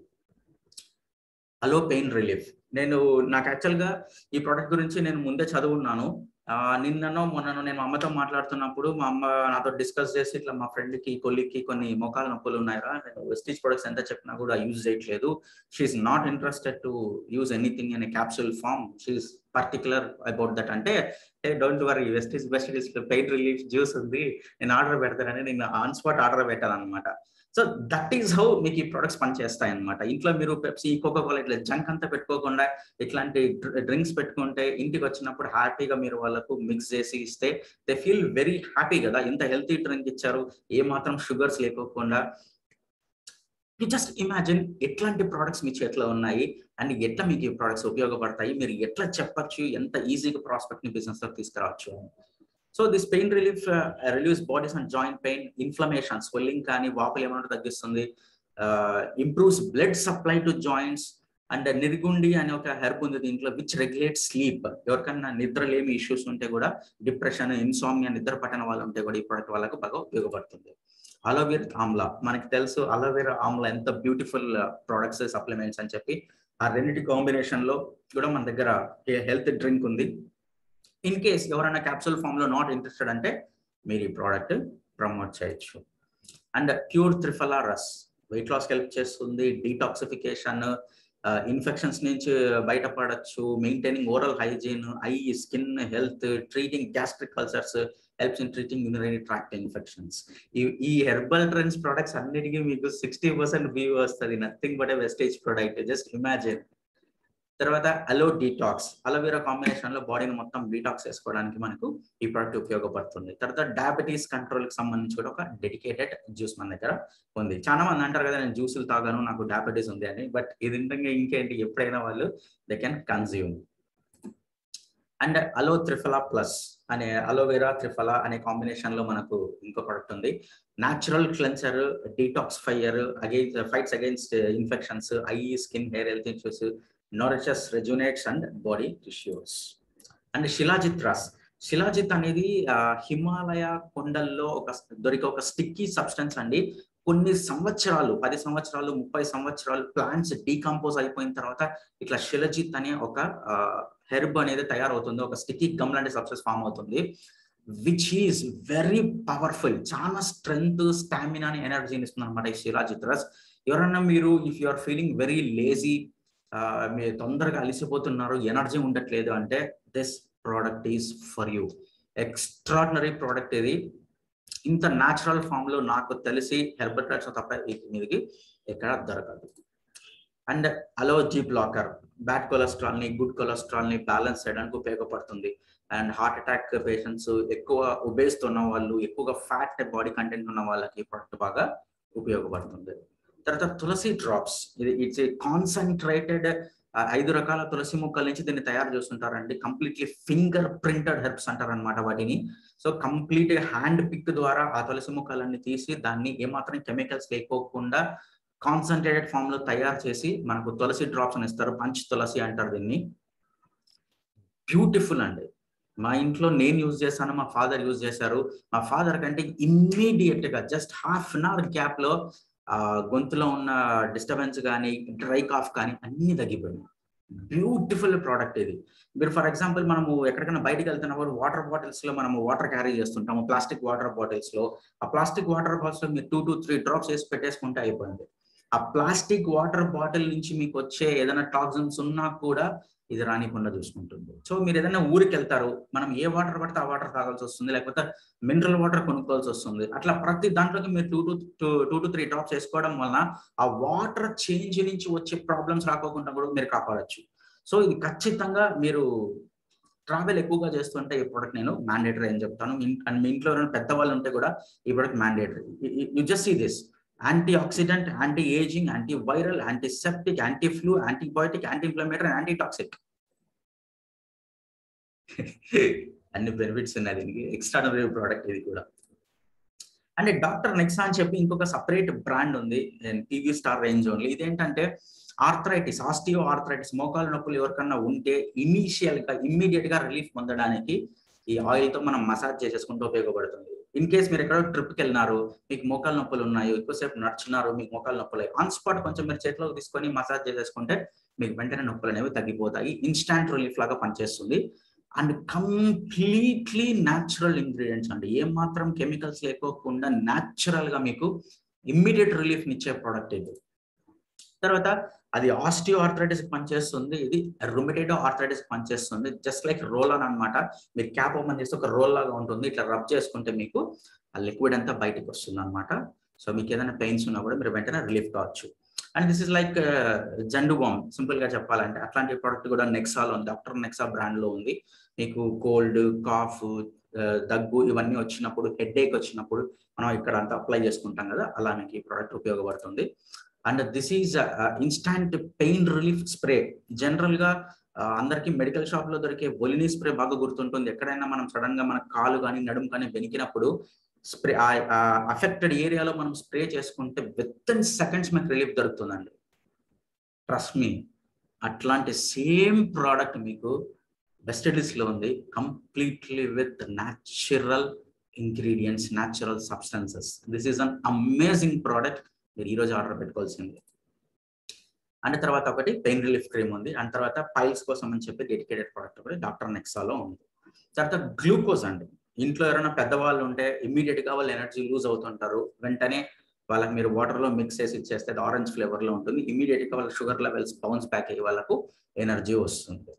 అలో పెయిన్ రిలీఫ్. నేను నాకు యాక్చువల్గా ఈ ప్రోడక్ట్ గురించి నేను ముందే చదువున్నాను. నిన్ననో మొన్ననో నేను మా అమ్మతో మాట్లాడుతున్నప్పుడు మా అమ్మ నాతో డిస్కస్ చేసి, ఇట్లా మా ఫ్రెండ్కి కొలిక్కి కొన్ని మోకాల నొప్పులు ఉన్నాయా, నేను వెస్టీజ్ ప్రొడక్ట్స్ ఎంత చెప్పినా కూడా యూజ్ చేయట్లేదు. She's not interested to use anything in a capsule form, she's particular about that. అంటే a don't worry, Vestige Vestige pain relief juice ఉంది, నేను ఆర్డర్ పెడతానని నేను ఆన్ స్పాట్ ఆర్డర్ పెట్టాను అనమాట. సో దట్ ఈస్ హౌ మీకు ఈ ప్రొడక్ట్స్ పనిచేస్తాయి అనమాట. ఇంట్లో మీరు పెప్సీ, కోకోకోలా ఇట్లా జంక్ అంతా పెట్టుకోకుండా ఇట్లాంటి డ్రింక్స్ పెట్టుకుంటే ఇంటికి వచ్చినప్పుడు హ్యాపీగా మీరు వాళ్ళకు మిక్స్ చేసి ఇస్తే దే ఫీల్ వెరీ హ్యాపీ కదా. ఇంత హెల్తీ డ్రింక్ ఇచ్చారు, ఏ మాత్రం షుగర్స్ లేకోకుండా. యూ జస్ట్ ఇమాజిన్ ఎట్లాంటి ప్రొడక్ట్స్ మీ చేతిలో ఉన్నాయి అండ్ ఎట్లా మీకు ఈ ప్రొడక్ట్స్ ఉపయోగపడతాయి, మీరు ఎట్లా చెప్పచ్చు, ఎంత ఈజీగా ప్రాస్పెక్ట్ ని బిజినెస్ లో తీసుకురావచ్చు. So this pain relief relieves bodies and joint pain, inflammation, swelling కానీ వాపులు ఏమైనా తగ్గిస్తుంది, improves blood supply to joints. And నిర్గుండి అనే ఒక హెర్బ్ ఉంది దీంట్లో, విచ్ రెగ్యులేట్ స్లీప్. ఎవరికైనా నిద్రలేమి ఇష్యూస్ ఉంటే కూడా, డిప్రెషన్, ఇన్సామ్నియా, నిద్ర పట్టని వాళ్ళు ఉంటే కూడా ఈ ప్రోడక్ట్ వాళ్ళకు బాగా ఉపయోగపడుతుంది. అలోవెరా ఆమ్లా, మనకి తెలుసు అలోవెరా ఆమ్లా ఎంత బ్యూటిఫుల్ ప్రొడక్ట్స్, సప్లిమెంట్స్ అని చెప్పి. ఆ రెండింటి కాంబినేషన్ లో కూడా మన దగ్గర హెల్త్ డ్రింక్ ఉంది. ఇన్ కేస్ ఎవరైనా క్యాప్సూల్ ఫామ్ లో నాట్ ఇంట్రెస్టెడ్ అంటే మీరు ఈ ప్రోడక్ట్ ప్రమోట్ చేయొచ్చు. And pure Triphala Ras weight loss help చేస్తుంది, డీటాక్సిఫికేషన్, ఇన్ఫెక్షన్స్ నుంచి బయటపడచ్చు, maintaining oral hygiene, eye skin health, treating gastric ulcers, helps in treating urinary tract infections. ఈ హెర్బల్ ట్రెండ్స్ ప్రొడక్ట్స్ అన్నిటికీ మీకు సిక్స్టీ పర్సెంట్ వ్యూ వస్తుంది, nothing but a Vestige product, just imagine. తర్వాత అలో డీటాక్స్, అలోవెరా కాంబినేషన్ లో బాడీని మొత్తం డీటాక్స్ చేసుకోవడానికి మనకు ఈ ప్రోడక్ట్ ఉపయోగపడుతుంది. తర్వాత డయాబెటీస్ కంట్రోల్ కి సంబంధించి కూడా ఒక డెడికేటెడ్ జ్యూస్ మన దగ్గర ఉంది. చాలా మంది అంటారు కదా నేను జ్యూసులు తాగాను, నాకు డయాబెటీస్ ఉంది అని, బట్ ఇది ఇంకేంటి, ఎప్పుడైనా వాళ్ళు they can consume. And aloe Triphala plus అనే, అలోవెరా త్రిఫలా అనే కాంబినేషన్ లో మనకు ఇంకో ప్రొడక్ట్ ఉంది. Natural cleanser, detoxifier, against fights against infections, eye skin hair health issues, nourishes, rejuvenates and body tissues. And Shilajit Ras. Shilajit అనేది హిమాలయ కొండల్లో ఒక దొరికే ఒక స్టిక్కీ సబ్స్టెన్స్ అండి. కొన్ని సంవత్సరాలు, పది సంవత్సరాలు, ముప్పై సంవత్సరాలు ప్లాంట్స్ డీకంపోజ్ అయిపోయిన తర్వాత ఇట్లా శిలాజిత్ అనే ఒక హెర్బ్ అనేది తయారవుతుంది, ఒక స్టిక్కీ గమ్ లాంటి సబ్స్టెన్స్ ఫామ్ అవుతుంది, విచ్ ఈస్ వెరీ పవర్ఫుల్. చాలా స్ట్రెంగ్త్, స్టామినా, ఎనర్జీని ఇస్తుంది అనమాట ఈ శిలాజిత్ రస్. ఎవరన్నా మీరు if you are feeling very lazy, మీరు తొందరగా అలిసిపోతున్నారు, ఎనర్జీ ఉండట్లేదు అంటే this product is for you. Extraordinary product ఇది. ఇంత న్యాచురల్ ఫామ్ లో నాకు తెలిసి హెర్బల్ ట్రాక్స్ తప్ప మీదకి ఎక్కడ దొరకదు. And aloe G blocker, bad cholesterol ని, గుడ్ కొలెస్ట్రాల్ ని బ్యాలెన్స్ చేయడానికి ఉపయోగపడుతుంది. అండ్ హార్ట్ అటాక్ పేషెంట్స్, ఎక్కువ ఒబేస్ ఉన్న వాళ్ళు, ఎక్కువగా ఫ్యాట్ బాడీ కంటెంట్ ఉన్న వాళ్ళకి ఈ ప్రోడక్ట్ బాగా ఉపయోగపడుతుంది. తర్వాత తులసి డ్రాప్స్, ఇది ఇట్స్ ఏ కాన్సన్ట్రేటెడ్, ఐదు రకాల తులసి మొక్కల నుంచి దీన్ని తయారు చేస్తుంటారండి. కంప్లీట్లీ ఫింగర్ ప్రింటెడ్ హెర్బ్స్ అంటారు అనమాట వాటిని. సో కంప్లీట్ హ్యాండ్ పిక్ ద్వారా ఆ తులసి మొక్కలన్నీ తీసి దాన్ని ఏమాత్రం కెమికల్స్ లేకోకుండా కాన్సన్ట్రేటెడ్ ఫామ్ లో తయారు చేసి మనకు తులసి డ్రాప్స్ అని ఇస్తారు. పంచ్ తులసి అంటారు దీన్ని. బ్యూటిఫుల్ అండి. మా ఇంట్లో నేను యూజ్ చేశాను, మా ఫాదర్ యూజ్ చేశారు. మా ఫాదర్ కంటే ఇమ్మీడియట్ గా just half an hour gap లో ఆ గొంతులో ఉన్న డిస్టర్బెన్స్ కానీ, డ్రై కాఫ్ కానీ అన్ని తగ్గిపోయినాయి. బ్యూటిఫుల్ ప్రోడక్ట్ ఇది. మీరు ఫర్ ఎగ్జాంపుల్ మనము ఎక్కడికైనా బయటకు వెళ్తున్నప్పుడు వాటర్ బాటిల్స్ లో మనము వాటర్ క్యారీ చేస్తుంటాము, ప్లాస్టిక్ వాటర్ బాటిల్స్ లో. ఆ ప్లాస్టిక్ వాటర్ బాటిల్స్ లో మీరు టూ టు త్రీ డ్రాప్స్ వేసి పెట్టేసుకుంటే అయిపోయింది. ఆ ప్లాస్టిక్ వాటర్ బాటిల్ నుంచి మీకు వచ్చే ఏదైనా టాక్సిన్స్ ఉన్నా కూడా ఇది రానికుండా చూసుకుంటుంది. సో మీరు ఏదైనా ఊరికి వెళ్తారు, మనం ఏ వాటర్ పడితే ఆ వాటర్ తాగాల్సి వస్తుంది, లేకపోతే మినరల్ వాటర్ కొనుక్కోవాల్సి వస్తుంది. అట్లా ప్రతి దాంట్లోకి మీరు two to two to three drops వేసుకోవడం వలన ఆ వాటర్ చేంజ్ నుంచి వచ్చే ప్రాబ్లమ్స్ రాకోకుండా కూడా మీరు కాపాడచ్చు. సో ఇది ఖచ్చితంగా మీరు ట్రావెల్ ఎక్కువగా చేస్తుంటే ఈ ప్రోడక్ట్ నేను మ్యాండేటరీ అని చెప్తాను. అండ్ మీ ఇంట్లో ఎవరైనా పెద్దవాళ్ళు ఉంటే కూడా ఈ product mandatory. You just see this: anti oxidant, anti ageing, anti viral, anti septic, anti flu, antibiotic, anti inflammatory, anti toxic. అన్ని బెనిఫిట్స్ ఉన్నాయి దీనికి. ఎక్స్ట్రాడనరీ ప్రోడక్ట్ ఇది కూడా. అండ్ డాక్టర్ నెక్సా అని చెప్పి ఇంకొక సపరేట్ బ్రాండ్ ఉంది పీవీ స్టార్ రేంజ్ ఓన్లీ. ఇదేంటంటే ఆర్థరైటిస్, ఆస్టియో ఆర్థరైటిస్, మోకాలు నొప్పులు ఎవరికన్నా ఉంటే ఇనీషియల్ గా ఇమ్మీడియట్ గా రిలీఫ్ పొందడానికి ఈ ఆయిల్ తో మనం మసాజ్ చేసేసుకుంటూ ఉపయోగపడుతుంది. ఇన్ కేస్ మీరు ఎక్కడో ట్రిప్కి వెళ్ళినారు, మీకు మోకాలు నొప్పులు ఉన్నాయి, ఎక్కువసేపు నడుచున్నారు, మీకు మోకాలు నొప్పులు ఆన్ స్పాట్ కొంచెం మీరు చేతిలోకి తీసుకొని మసాజ్ చేసేసుకుంటే మీకు వెంటనే నొప్పులు అనేవి తగ్గిపోతాయి. ఇన్స్టాంట్ రిలీఫ్ లాగా పనిచేస్తుంది. అండ్ కంప్లీట్లీ న్యాచురల్ ఇంగ్రీడియంట్స్ అండి, ఏం మాత్రం కెమికల్స్ లేకోకుండా న్యాచురల్ గా మీకు ఇమ్మీడియట్ రిలీఫ్ ఇచ్చే ప్రోడక్ట్ ఇది. తర్వాత అది ఆస్టియో ఆర్థరైటిస్ కి పనిచేస్తుంది, ఇది రుమటైడో ఆర్థరైటిస్ కి పనిచేస్తుంది. జస్ట్ లైక్ రోల్ ఆన్ అనమాట. మీరు క్యాప్ ఓపెన్ చేస్తే ఒక రోల్ లాగా ఉంటుంది, ఇట్లా రబ్ చేసుకుంటే మీకు ఆ లిక్విడ్ అంతా బయటకు వస్తుంది అనమాట. సో మీకు ఏదైనా పెయిన్స్ ఉన్నా కూడా మీరు వెంటనే రిలీఫ్ కావచ్చు. And this is like Zandu balm, simple గా చెప్పాలంటే అట్లాంటి ప్రోడక్ట్ కూడా నెక్సాలో ఉంది, డాక్టర్ నెక్సా బ్రాండ్ లో ఉంది. మీకు కోల్డ్, కాఫ్, దగ్గు ఇవన్నీ వచ్చినప్పుడు, హెడ్ ఏక్ వచ్చినప్పుడు మనం ఇక్కడ అంతా అప్లై చేసుకుంటాం కదా, అలా మీకు ఈ ప్రోడక్ట్ ఉపయోగపడుతుంది. And this is instant pain relief spray. General గా అందరికి మెడికల్ షాప్ లో దొరికే ఒలినీ స్ప్రే బాగా గుర్తుంటుంది. ఎక్కడైనా మనం సడన్ గా మన కాలు కానీ నడుము కానీ వెనికినప్పుడు స్ప్రే అఫెక్టెడ్ ఏరియాలో మనం స్ప్రే చేసుకుంటే విత్ ఇన్ సెకండ్స్ మీకు రిలీఫ్ దొరుకుతుందండి. Trust me. అట్లాంటి సేమ్ ప్రోడక్ట్ మీకు వెస్టెడిల్స్ లో ఉంది, completely with natural ingredients, natural substances. This is an amazing product. మీరు ఈ రోజు ఆర్డర్ పెట్టుకోవాల్సింది. అండ్ తర్వాత ఒకటి పెయిన్ రిలీఫ్ క్రీమ్ ఉంది. అండ్ తర్వాత పైల్స్ కోసం అని చెప్పి డెడికేటెడ్ ప్రోడక్ట్ ఒకటి డాక్టర్ నెక్సాలో ఉంది. తర్వాత గ్లూకోజ్ అండి, ఇంట్లో ఎవరైనా పెద్దవాళ్ళు ఉంటే ఇమ్మీడియట్ గా వాళ్ళు ఎనర్జీ లూజ్ అవుతుంటారు, వెంటనే వాళ్ళకి మీరు వాటర్ లో మిక్స్ చేసి ఇచ్చేస్తే ఆరెంజ్ ఫ్లేవర్ లో ఉంటుంది, ఇమ్మీడియట్ గా వాళ్ళ షుగర్ లెవెల్స్ బౌన్స్ బ్యాక్ అయ్యి వాళ్ళకు ఎనర్జీ వస్తుంది.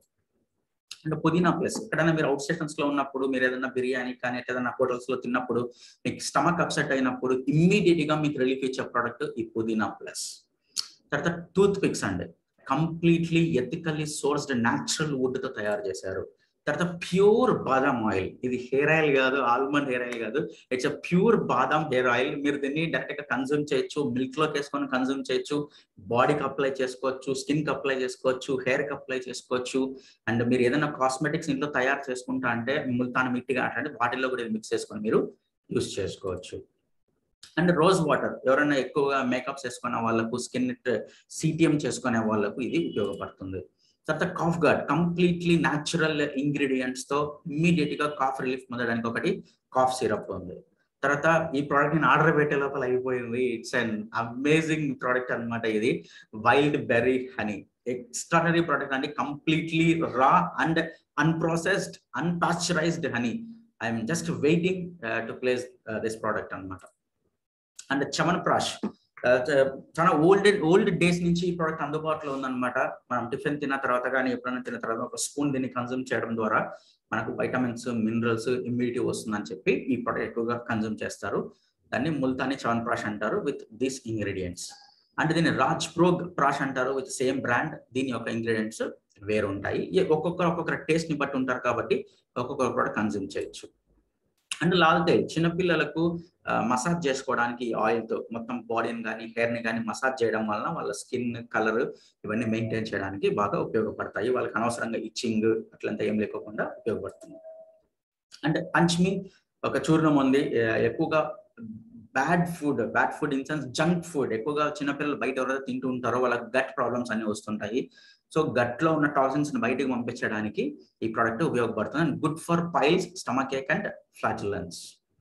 అండ్ పుదీనా ప్లస్, ఎక్కడైనా మీరు అవుట్ స్టేషన్స్ లో ఉన్నప్పుడు, మీరు ఏదైనా బిర్యానీ కానీ ఏదైనా హోటల్స్ లో తిన్నప్పుడు మీకు స్టమక్ అప్సెట్ అయినప్పుడు ఇమ్మీడియట్ గా మీకు రిలీఫ్ ఇచ్చే ప్రోడక్ట్ ఈ పుదీనా ప్లస్. తర్వాత టూత్ పిక్స్ అండి, completely ethically sourced natural wood తో తయారు చేశారు. తర్వాత ప్యూర్ బాదాం ఆయిల్, ఇది హెయిర్ ఆయిల్ కాదు, ఆల్మండ్ హెయిర్ ఆయిల్ కాదు, it's a pure badam hair oil. మీరు దీన్ని డైరెక్ట్ గా కన్జ్యూమ్ చేయొచ్చు, మిల్క్ లోకి వేసుకొని కన్జ్యూమ్ చేయొచ్చు, బాడీకి అప్లై చేసుకోవచ్చు, స్కిన్ కి అప్లై చేసుకోవచ్చు, హెయిర్ కి అప్లై చేసుకోవచ్చు. అండ్ మీరు ఏదైనా కాస్మెటిక్స్ ఇంట్లో తయారు చేసుకుంటా అంటే ముల్తాన్ మిట్టిగా అంటే వాటిల్లో కూడా మిక్స్ చేసుకొని మీరు యూస్ చేసుకోవచ్చు. అండ్ రోజ్ వాటర్, ఎవరైనా ఎక్కువగా మేకప్స్ వేసుకునే వాళ్ళకు, స్కిన్ సిటిఎం చేసుకునే వాళ్ళకు ఇది ఉపయోగపడుతుంది. తర్వాత cough guard, completely natural ingredients తో ఇమ్మీడియట్ గా కాఫ్ రిలీఫ్ పొందడానికి ఒకటి కాఫ్ సిరప్ ఉంది. తర్వాత ఈ ప్రోడక్ట్ నేను ఆర్డర్ పెట్టే లోపల అయిపోయింది. ఇట్స్ అన్ అమేజింగ్ ప్రోడక్ట్ అనమాట ఇది, wild berry honey. Extraordinary product అండి, completely raw and unprocessed unpasteurized honey. I'm just waiting to place this product అనమాట. అండ్ చమన్ ప్రాష్, చాలా ఓల్డ్ ఓల్డ్ డేస్ నుంచి ఈ ప్రోడక్ట్ అందుబాటులో ఉందన్నమాట. మనం టిఫిన్ తిన్న తర్వాత కానీ ఎప్పుడైనా తిన్న తర్వాత ఒక స్పూన్ దీన్ని కన్జ్యూమ్ చేయడం ద్వారా మనకు వైటమిన్స్, మినరల్స్, ఇమ్యూనిటీ వస్తుందని చెప్పి ఈ ప్రోడక్ట్ ఎక్కువగా కన్జ్యూమ్ చేస్తారు. దాన్ని ముల్తానీ చవన్ ప్రాష్ అంటారు విత్ దీస్ ఇంగ్రీడియంట్స్. అంటే దీన్ని రాజ్ ప్రో ప్రాష్ అంటారు విత్ సేమ్ బ్రాండ్. దీని యొక్క ఇంగ్రీడియంట్స్ వేరు ఉంటాయి, ఒక్కొక్కరు ఒక్కొక్కరు టేస్ట్ ని బట్టి ఉంటారు కాబట్టి ఒక్కొక్కరు కూడా కన్జ్యూమ్ చేయొచ్చు. అండ్ లాల్ తేల్, చిన్నపిల్లలకు మసాజ్ చేసుకోవడానికి ఆయిల్ తో మొత్తం బాడీని కానీ హెయిర్ ని కానీ మసాజ్ చేయడం వలన వాళ్ళ స్కిన్ కలర్ ఇవన్నీ మెయింటైన్ చేయడానికి బాగా ఉపయోగపడతాయి. వాళ్ళకి అనవసరంగా ఇచ్చింగ్ అట్లంతా ఏం లేకుండా ఉపయోగపడుతుంది. అండ్ పంచ్మీ ఒక చూర్ణం ఉంది, ఎక్కువగా bad food bad food in sense junk food ఎక్కువగా చిన్నపిల్లలు బయట ఎవరైతే తింటూ ఉంటారో వాళ్ళకి గట్ ప్రాబ్లమ్స్ అన్ని వస్తుంటాయి. సో గట్ లో ఉన్న టాక్సిన్స్ ని బయటకు పంపించడానికి ఈ ప్రోడక్ట్ ఉపయోగపడుతుంది. And good for piles, stomach ache and flatulence.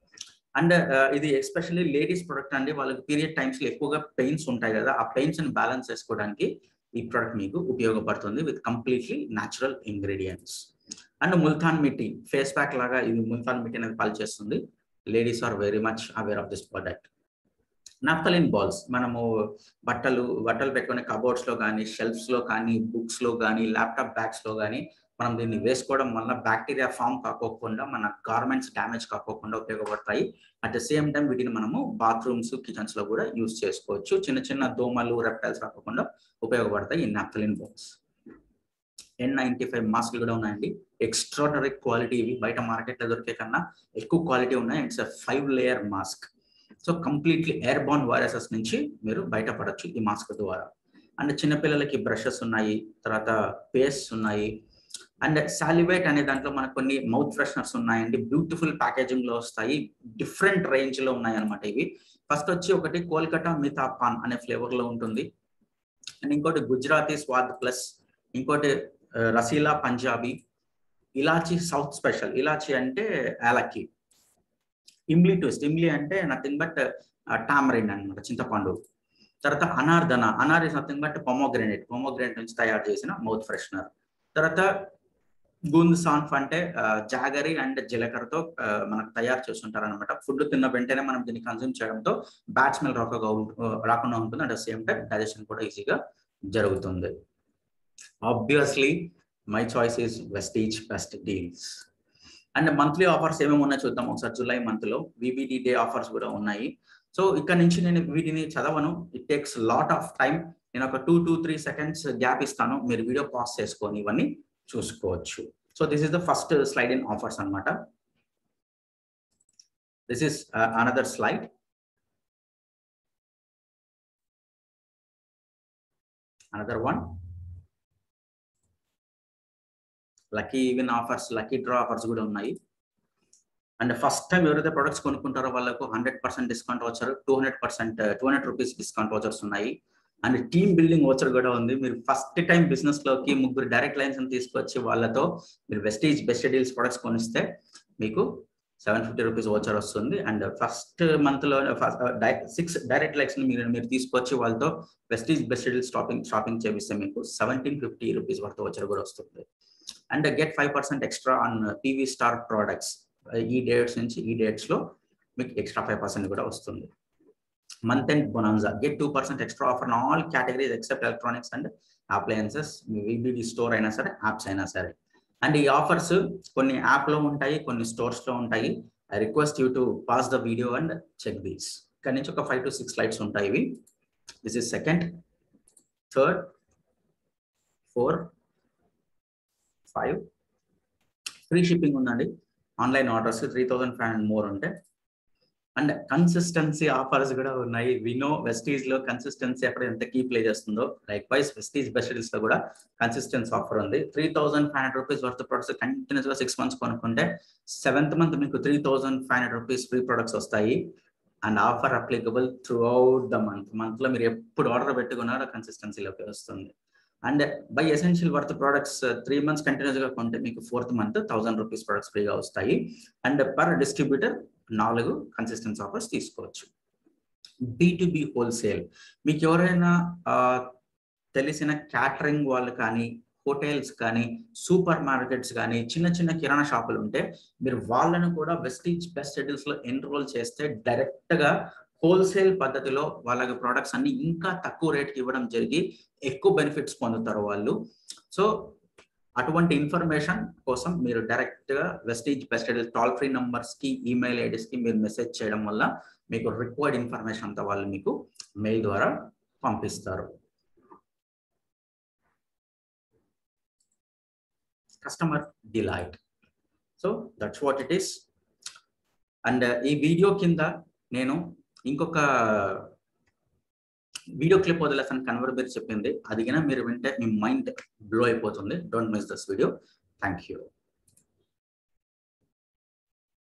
And ఇది ఎస్పెషల్లీ లేడీస్ ప్రోడక్ట్ అండి, వాళ్ళకి పీరియడ్ టైమ్స్ లో ఎక్కువగా పెయిన్స్ ఉంటాయి కదా, ఆ పెయిన్స్ ని బ్యాలెన్స్ చేసుకోవడానికి ఈ ప్రోడక్ట్ మీకు ఉపయోగపడుతుంది with completely natural ingredients. And Multan mitti face pack లాగా ఇది ముల్తాన్ మిట్టి అనేది పనిచేస్తుంది. Ladies are very much aware of this product. Naphthalene balls, మనము బట్టలు బట్టలు పెట్టుకునే కబోర్డ్స్ లో కానీ, షెల్ఫ్స్ లో కానీ, బుక్స్ లో కానీ, ల్యాప్టాప్ బ్యాగ్స్ లో కానీ మనం దీన్ని వేసుకోవడం వల్ల బ్యాక్టీరియా ఫామ్ కాకోకుండా, మన గార్మెంట్స్ డ్యామేజ్ కాకోకుండా ఉపయోగపడతాయి. అట్ ద సేమ్ టైం వీటిని మనము బాత్రూమ్స్, కిచెన్స్ లో కూడా యూజ్ చేసుకోవచ్చు. చిన్న చిన్న దోమలు, రెప్టైల్స్ రాకుండా ఉపయోగపడతాయి ఈ naphthalene balls. N ninety five మాస్క్లు కూడా ఉన్నాయండి, ఎక్స్ట్రాడనరీ క్వాలిటీ. ఇవి బయట మార్కెట్లో దొరికే కన్నా ఎక్కువ క్వాలిటీ ఉన్నాయి. It's five layer mask. So completely airborne viruses నుంచి మీరు బయటపడచ్చు ఈ మాస్క్ ద్వారా. అండ్ చిన్నపిల్లలకి బ్రషెస్ ఉన్నాయి, తర్వాత పేస్ట్ ఉన్నాయి, అండ్ సాలివేట్ అనే దాంట్లో మనకు కొన్ని మౌత్ ఫ్రెషనర్స్ ఉన్నాయండి, బ్యూటిఫుల్ ప్యాకేజింగ్ లో వస్తాయి, డిఫరెంట్ రేంజ్ లో ఉన్నాయి అనమాట ఇవి. ఫస్ట్ వచ్చి ఒకటి కోల్కతా మితా పాన్ అనే ఫ్లేవర్ లో ఉంటుంది, అండ్ ఇంకోటి గుజరాతీ స్వాద్ ప్లస్, ఇంకోటి రసీలా పంజాబీ, ఇలాచి సౌత్ స్పెషల్, ఇలాచి అంటే యాలక్కి, ఇమ్లీ ట్విస్ట్, ఇమ్లీ అంటే నథింగ్ బట్ టామరిన్ అనమాట, చింతపండు. తర్వాత అనార్దన, anar is nothing but pomegranate, pomegranate నుంచి తయారు చేసిన మౌత్ ఫ్రెషనర్. తర్వాత గూంద్ సాన్ఫ్ అంటే జాగరి అండ్ జీలకర్రతో మనకు తయారు చేస్తుంటారు అనమాట. ఫుడ్ తిన్న వెంటనే మనం దీన్ని కన్జ్యూమ్ చేయడంతో బ్యాడ్ స్మెల్ రాకుండా రాకుండా ఉంటుంది, at the same time digestion కూడా ఈజీగా జరుగుతుంది. Obviously my choice is Vestige best deals. And monthly offers ఏమేమి ఉన్నాయో చూద్దాం ఒకసారి. జూలై మంత్ లో విబిడి డే ఆఫర్స్ కూడా ఉన్నాయి. సో ఇక్కడ నుంచి నేను వీటిని చదవను, it takes lot of time. నేను ఒక two two three seconds gap ఇస్తాను, మీరు వీడియో పాజ్ చేసుకొని ఇవన్నీ చూసుకోవచ్చు. So this is the first slide in offers అనమాట. This is another slide. Another one, lucky even offers, lucky draw offers కూడా ఉన్నాయి. అండ్ ఫస్ట్ టైం ఎవరైతే ప్రొడక్ట్స్ కొనుక్కుంటారో వాళ్ళకు హండ్రెడ్ పర్సెంట్ డిస్కౌంట్ వచ్చారు, two hundred percent two hundred rupees discount vouchers ఉన్నాయి. అండ్ టీమ్ బిల్డింగ్ వచ్చర్ కూడా ఉంది. మీరు ఫస్ట్ టైం బిజినెస్ లోకి ముగ్గురు డైరెక్ట్ లైన్స్ తీసుకొచ్చి వాళ్ళతో మీరు వెస్టీజ్ బెస్ట్ డీల్స్ ప్రొడక్ట్స్ కొనిస్తే మీకు సెవెన్ ఫిఫ్టీ రూపీస్ వచ్చర్ వస్తుంది. అండ్ ఫస్ట్ మంత్ లో సిక్స్ డైరెక్ట్ లైన్స్ మీరు మీరు తీసుకొచ్చి వాళ్ళతో Vestige best deals shopping shopping చేపిస్తే మీకు సెవెంటీన్ ఫిఫ్టీ రూపీస్ వరకు వచ్చర్ కూడా వస్తుంది. And get five percent extra on PV star products. ఈ డేట్స్ నుంచి ఈ డేట్స్ లో మీకు ఎక్స్ట్రా ఫైవ్ పర్సెంట్ కూడా వస్తుంది. Month end bonanza, get two percent extra offer on all categories except electronics and appliances, VBD store అయినా సరే, యాప్స్ అయినా సరే. అండ్ ఈ ఆఫర్స్ కొన్ని యాప్ లో ఉంటాయి, కొన్ని స్టోర్స్ లో ఉంటాయి. I request you to pass the video and check these. ఇక్కడ నుంచి ఒక ఫైవ్ టు సిక్స్ స్లైడ్స్ ఉంటాయి ఇవి. This is second, third, four, five. Free shipping ఉందండి online orders three thousand five hundred more ఉంటే. అండ్ కన్సిస్టెన్సీ ఆఫర్స్ కూడా ఉన్నాయి. వినో వెస్టీజ్ లో కన్సిస్టెన్సీ అక్కడ ఎంత కీ ప్లే చేస్తుందో, likewise Vestige best deals లో కూడా కన్సిస్టెన్సీ ఆఫర్ ఉంది. Three thousand five hundred rupees worth products continuous గా సిక్స్ మంత్స్ కొనుక్కుంటే సెవెంత్ మంత్ మీకు three thousand five hundred rupees free products వస్తాయి. And offer applicable throughout the month. Month లో మీరు ఎప్పుడు ఆర్డర్ పెట్టుకున్నారో కన్సిస్టెన్సీలోకి వస్తుంది. And buy essential worth products three months continuous గా కొంటే మీకు fourth month thousand rupees products ఫ్రీగా వస్తాయి. అండ్ పర్ డిస్ట్రిబ్యూటర్ నాలుగు కన్సిస్టెన్సీ ఆఫర్స్ తీసుకోవచ్చు. బి టు బి హోల్సేల్, మీకు ఎవరైనా తెలిసిన క్యాటరింగ్ వాళ్ళు కానీ, హోటల్స్ కానీ, సూపర్ మార్కెట్స్ కానీ, చిన్న చిన్న కిరాణా షాపులు ఉంటే మీరు వాళ్ళను కూడా వెస్టీజ్ బెస్ట్ డీల్స్ లో ఎన్రోల్ చేస్తే డైరెక్ట్ గా హోల్సేల్ పద్ధతిలో వాళ్ళకి ప్రొడక్ట్స్ అన్ని ఇంకా తక్కువ రేట్కి ఇవ్వడం జరిగి ఎక్కువ బెనిఫిట్స్ పొందుతారు వాళ్ళు. సో అటువంటి ఇన్ఫర్మేషన్ కోసం మీరు డైరెక్ట్ గా Vestige best deals toll free numbers కి, ఈమెయిల్ ఐడీస్ కి మీరు మెసేజ్ చేయడం వల్ల మీకు రిక్వైర్డ్ ఇన్ఫర్మేషన్ అంతా వాళ్ళు మీకు మెయిల్ ద్వారా పంపిస్తారు. Customer delight, so that's what it is. And ఈ వీడియో కింద నేను ఇంకొక వీడియో క్లిప్ వదిలేస్తాను, కన్వర్ మీరు చెప్పింది అది కింద మీరు వింటే మీ మైండ్ బ్లో అయిపోతుంది. Don't miss this video. Thank you.